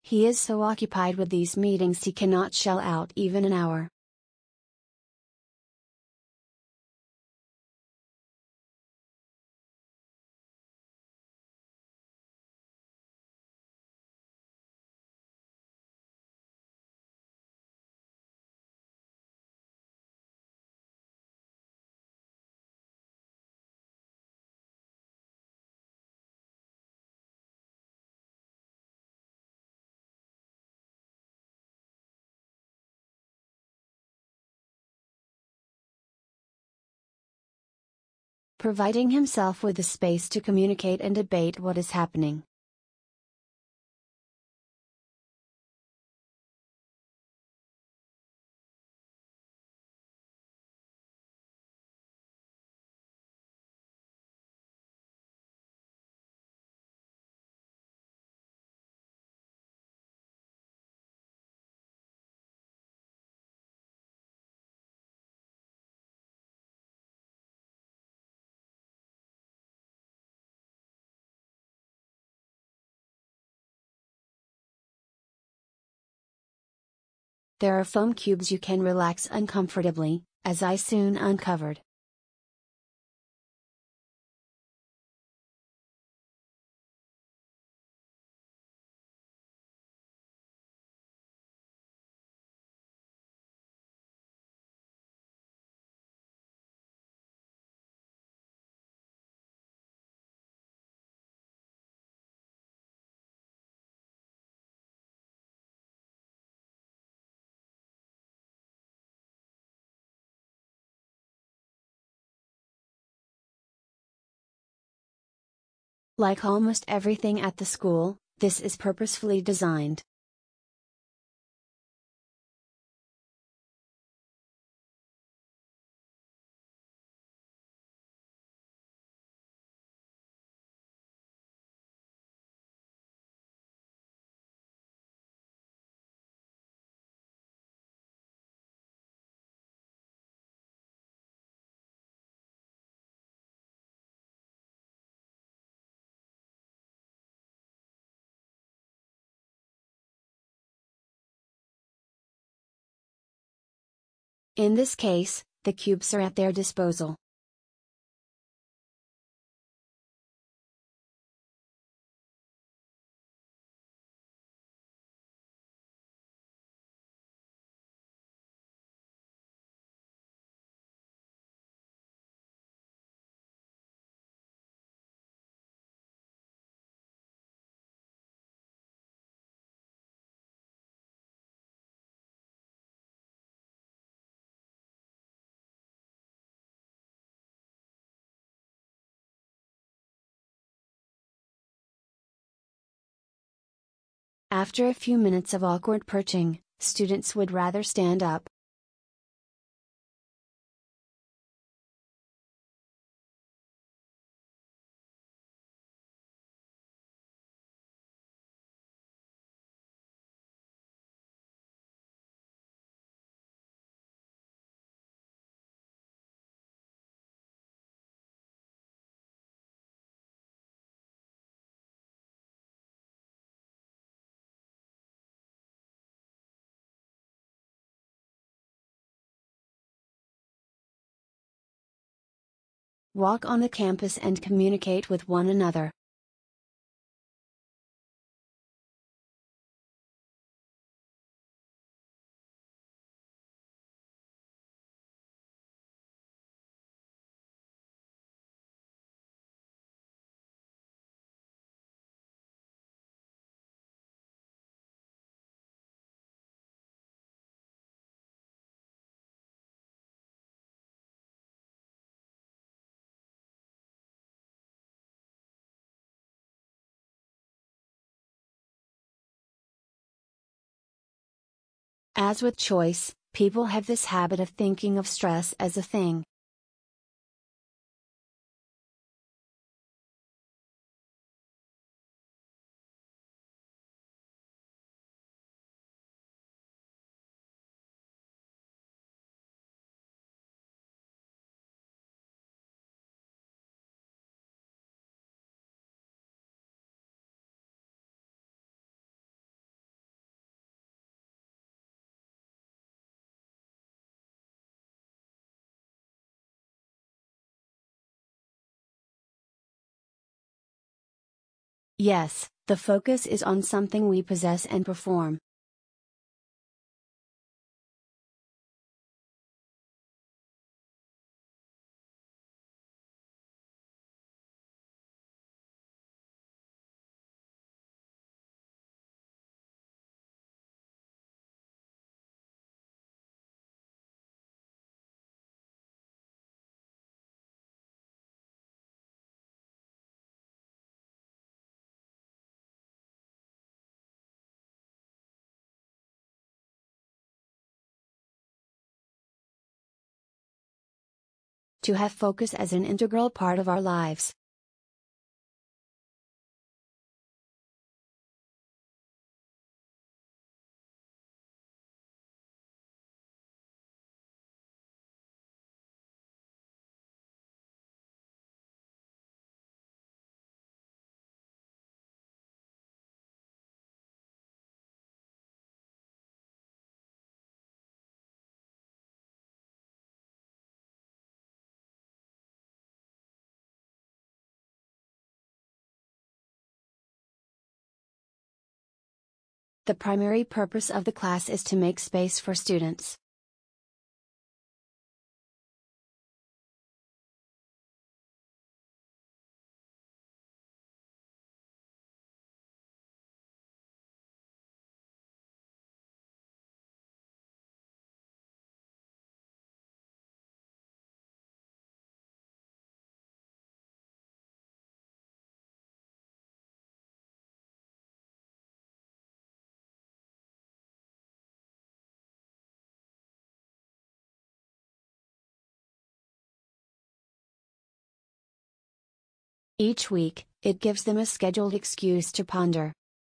He is so occupied with these meetings he cannot shell out even an hour. Providing himself with the space to communicate and debate what is happening. There are foam cubes you can relax uncomfortably, as I soon uncovered. Like almost everything at the school, this is purposefully designed. In this case, the cubes are at their disposal. After a few minutes of awkward perching, students would rather stand up. Walk on the campus and communicate with one another. As with choice, people have this habit of thinking of stress as a thing. Yes, the focus is on something we possess and perform. To have focus as an integral part of our lives. The primary purpose of the class is to make space for students. Each week, it gives them a scheduled excuse to ponder.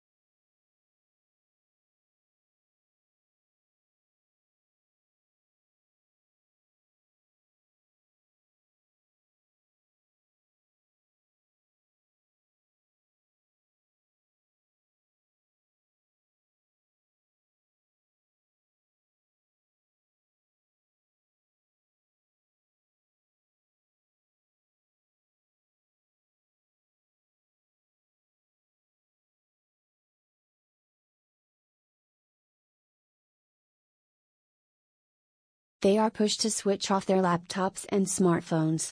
They are pushed to switch off their laptops and smartphones.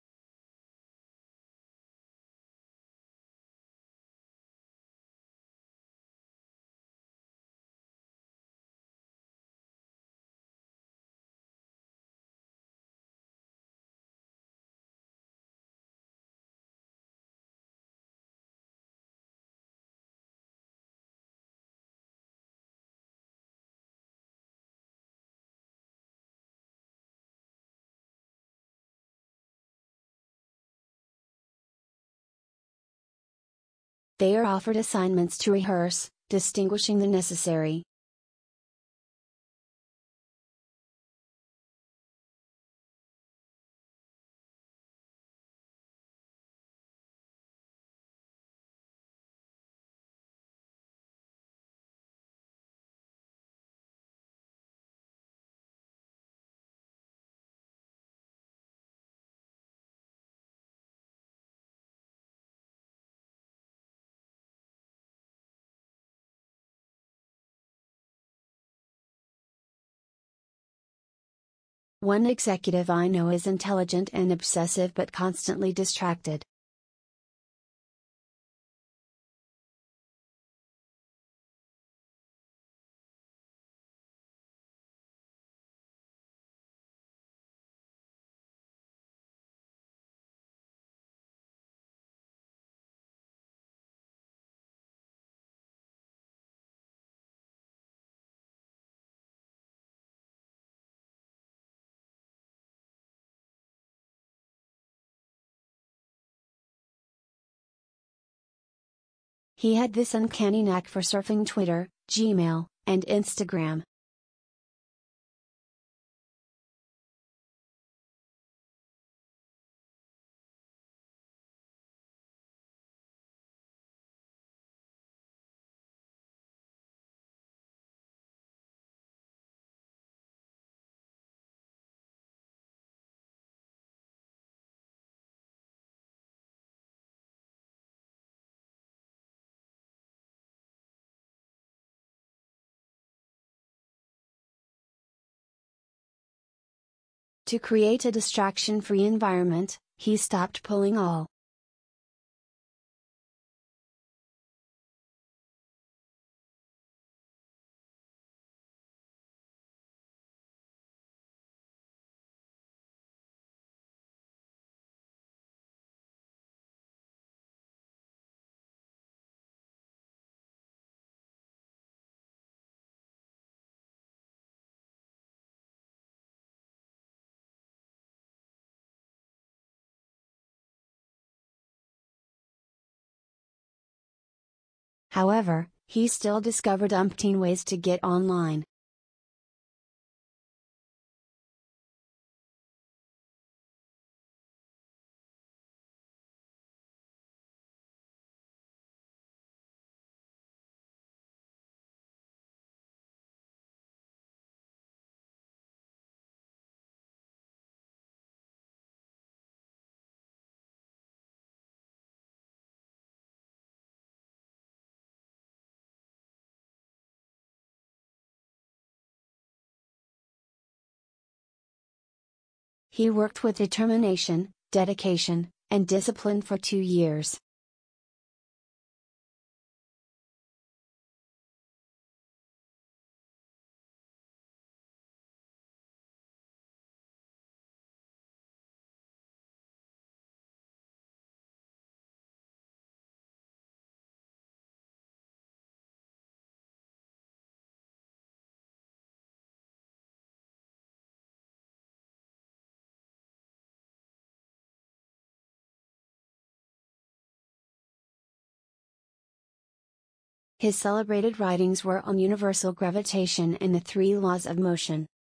They are offered assignments to rehearse, distinguishing the necessary. One executive I know is intelligent and obsessive but constantly distracted. He had this uncanny knack for surfing Twitter, Gmail, and Instagram. To create a distraction-free environment, he stopped pulling all. However, he still discovered umpteen ways to get online. He worked with determination, dedication, and discipline for 2 years. His celebrated writings were on universal gravitation and the three laws of motion.